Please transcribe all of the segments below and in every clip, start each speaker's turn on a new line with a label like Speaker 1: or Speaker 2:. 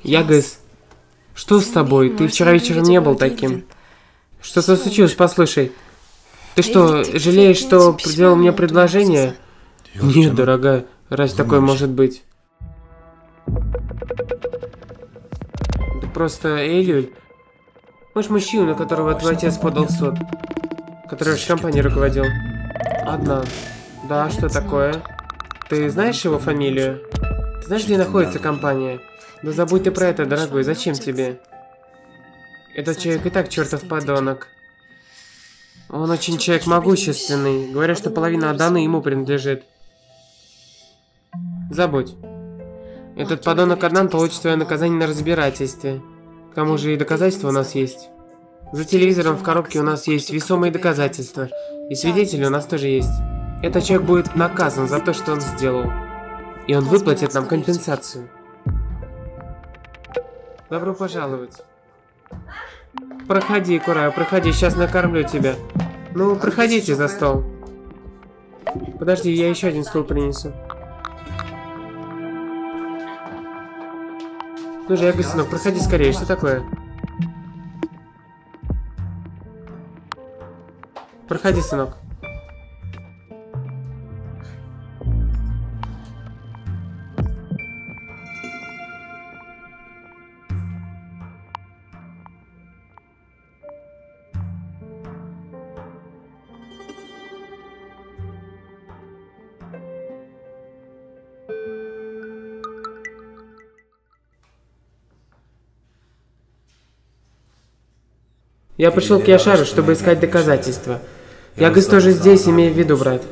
Speaker 1: Ягыз, что с тобой? Ты вчера вечером не был таким. Что-то случилось, послушай. Ты что, жалеешь, что сделал мне предложение? Нет, дорогая, разве такое может быть? Да просто Эйлюль. Можешь мужчину, на которого твой отец подал в суд, который в компании руководил? Одна. Да, что такое? Ты знаешь его фамилию? Ты знаешь, где находится компания? Да забудь ты про это, дорогой, зачем тебе? Этот человек и так чертов подонок. Он очень человек могущественный. Говорят, что половина Аданы ему принадлежит. Забудь. Этот подонок Адан получит свое наказание на разбирательстве. К тому же и доказательства у нас есть. За телевизором в коробке у нас есть весомые доказательства. И свидетели у нас тоже есть. Этот человек будет наказан за то, что он сделал. И он выплатит нам компенсацию. Добро пожаловать. Проходи, Кураю, проходи, сейчас накормлю тебя. Ну, проходите за стол. Подожди, я еще один стул принесу. Ну же, Ягы, сынок, проходи скорее, что такое? Проходи, сынок. Я пришел к Яшару, чтобы искать доказательства. Ягыз тоже здесь, имея в виду, брат.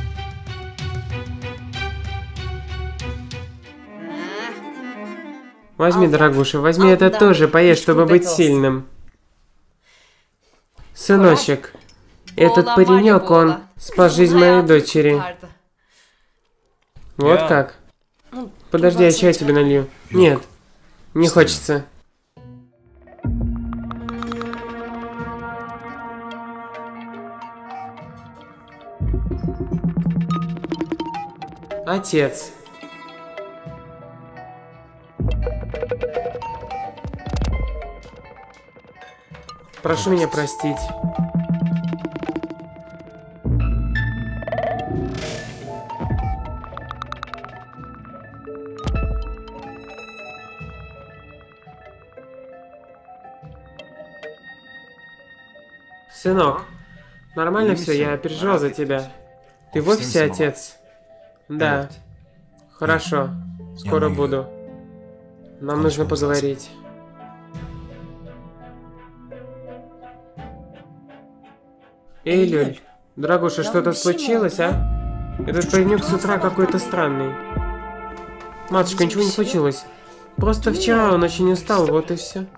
Speaker 1: Возьми, дорогуша, возьми это тоже, поешь, чтобы быть сильным. Сыночек, этот паренек, он спас жизнь моей дочери. Вот как? Подожди, я чай тебе налью. Нет, не хочется. Отец. Прошу меня простить. Сынок, нормально все, я переживал за тебя. Ты вовсе отец? Да. Хорошо. Скоро буду. Нам нужно поговорить. Эйлюль, дорогуша, что-то случилось, а? Этот паренек с утра какой-то странный. Матушка, ничего не случилось. Просто вчера он очень устал, вот и все.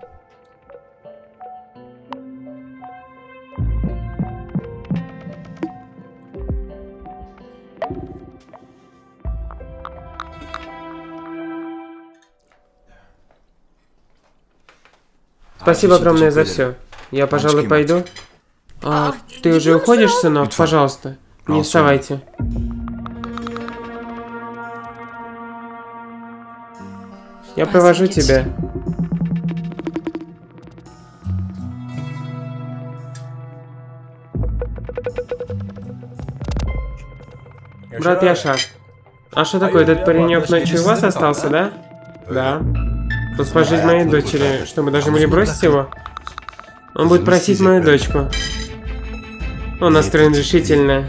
Speaker 1: Спасибо огромное за все. Я, пожалуй, пойду. А, ты уже уходишь, сынок? Пожалуйста, не вставайте. Я провожу тебя. Брат Яшар, а что такое, этот паренек ночью у вас остался, да? Да. Он спас жизнь моей дочери. Что, мы должны были бросить его? Он будет просить мою дочку. Он настроен решительно.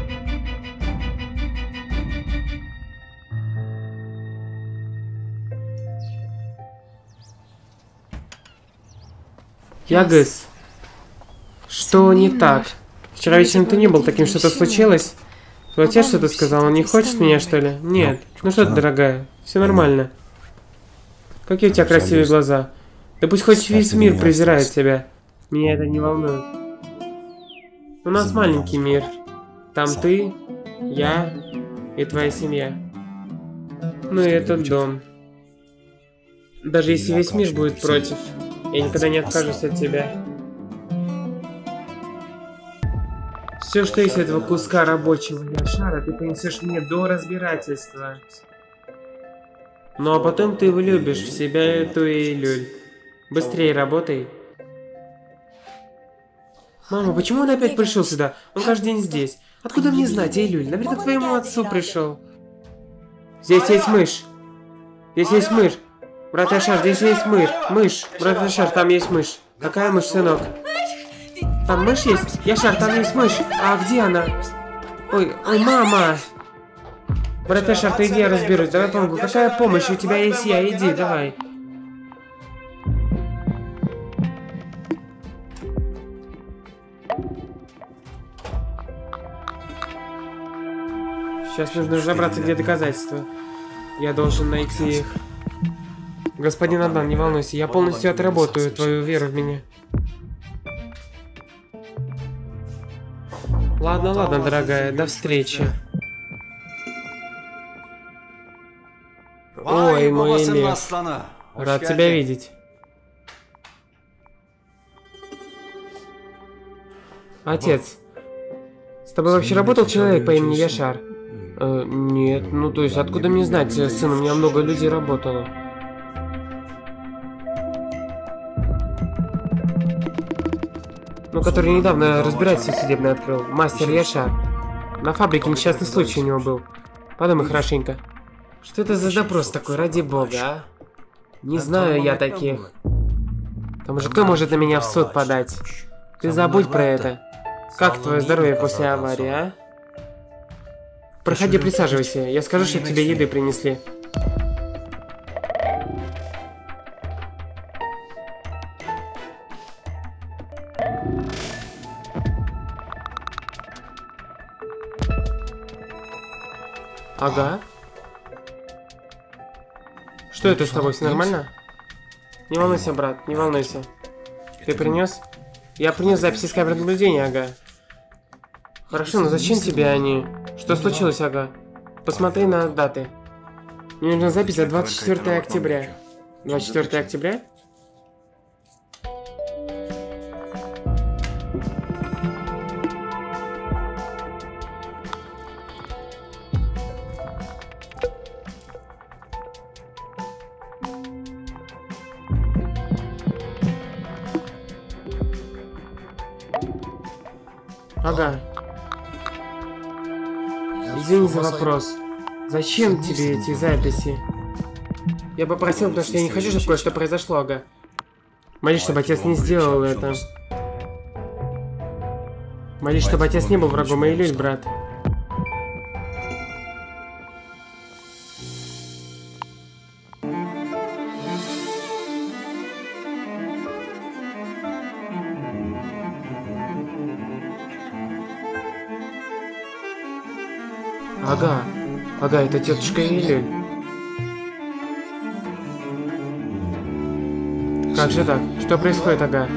Speaker 1: Ягыз, что не так? Вчера вечером ты не был таким, что-то случилось? Твой отец что-то сказал, он не хочет меня, что ли? Нет. Ну что ты, дорогая, все нормально. Какие у тебя красивые глаза. Да пусть хоть весь мир презирает тебя. Меня это не волнует. У нас маленький мир. Там ты, я и твоя семья. Ну и этот дом. Даже если весь мир будет против, я никогда не откажусь от тебя. Все, что есть этого куска рабочего Яшара, ты принесешь мне до разбирательства. Ну а потом ты влюбишь в себя эту Эйлюль. Быстрее работай. Мама, почему он опять пришел сюда? Он каждый день здесь. Откуда мне знать, Эйлюль? Наверное, к твоему отцу пришел. Здесь есть мышь. Здесь есть мышь. Брат Яшар, здесь есть мышь. Мышь. Брат Яшар, там есть мышь. Какая мышь, сынок? Там мышь есть? Яшар, там есть мышь. А где она? Ой, мама. Брат Яшар, ты иди, я разберусь. Давай помогу. Какая помощь? У тебя есть я. Иди, давай. Сейчас нужно разобраться, где доказательства. Я должен найти их. Господин Адан, не волнуйся, я полностью отработаю твою веру в меня. Ладно, ладно, дорогая, до встречи. Ой, мой лев. Рад тебя видеть. Отец, с тобой вообще работал человек по имени Яшар? Нет, ну то есть откуда мне знать, сын, у меня много людей работало. Ну, который недавно разбирательство судебное открыл. Мастер Яшар. На фабрике несчастный случай у него был. Подумай хорошенько. Что это за допрос такой, ради бога, а? Не знаю я таких. Там же кто может на меня в суд подать? Ты забудь про это. Как твое здоровье после аварии, а? Проходи, присаживайся. Я скажу, что тебе еды принесли. Ага. Что это с тобой, все нормально? Не волнуйся, брат, не волнуйся. Ты принес? Я принес записи с камер наблюдения, ага. Хорошо, но зачем тебе они? Что случилось, ага? Посмотри на даты. Мне нужна запись за 24 октября. 24 октября? Ага. Извини за вопрос. Зачем тебе эти записи? Я попросил, потому что я не хочу, чтобы кое-что произошло, ага. Молись, чтобы отец не сделал это. Молись, чтобы отец не был врагом Эйлюль, брат. Ага. Ага, это тетушка Эйлюль. Как же так? Что происходит, ага?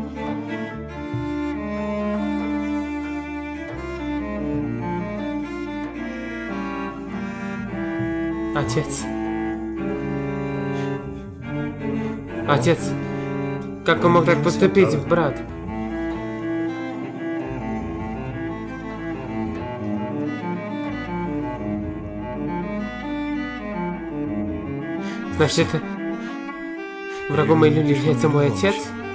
Speaker 1: Отец. Отец. Как он мог так поступить, брат? Значит, врагом Эйлюль является мой отец?